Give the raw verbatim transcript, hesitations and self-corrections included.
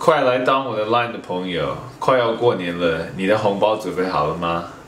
快来当我的 Line 的朋友！快要过年了，你的红包准备好了吗？